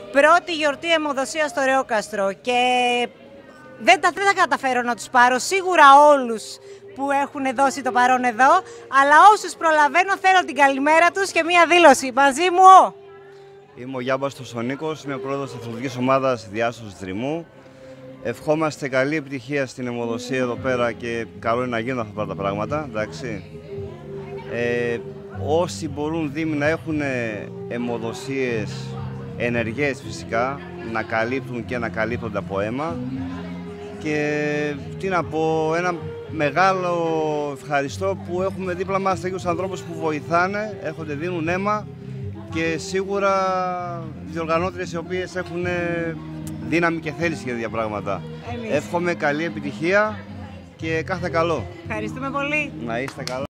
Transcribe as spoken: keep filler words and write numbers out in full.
πρώτη γιορτή αιμοδοσίας στο Ρεόκαστρο και δεν τα, δεν τα καταφέρω να τους πάρω σίγουρα όλους που έχουν δώσει το παρόν εδώ, αλλά όσους προλαβαίνω θέλω την καλημέρα τους και μία δήλωση. Μαζί μου! Είμαι ο Γιάμπαστος ο Νίκος, είμαι ο πρόεδρος της αθλητικής ομάδας Διάσωσης Δρυμού. Ευχόμαστε καλή επιτυχία στην αιμοδοσία εδώ πέρα και καλό είναι να γίνουν αυτά τα πράγματα, εντάξει. Ε, όσοι μπορούν δήμοι να έχουν αιμοδοσίες ενεργές φυσικά, να καλύπτουν και να καλύπτονται από αίμα. Και τι να πω, ένα μεγάλο ευχαριστώ που έχουμε δίπλα μας τέτοιους ανθρώπους που βοηθάνε, έρχονται, δίνουν αίμα και σίγουρα διοργανώτριες οι οποίες έχουν δύναμη και θέληση για τέτοια πράγματα. Εμείς. Εύχομαι καλή επιτυχία και κάθε καλό. Ευχαριστούμε πολύ. Να είστε καλά.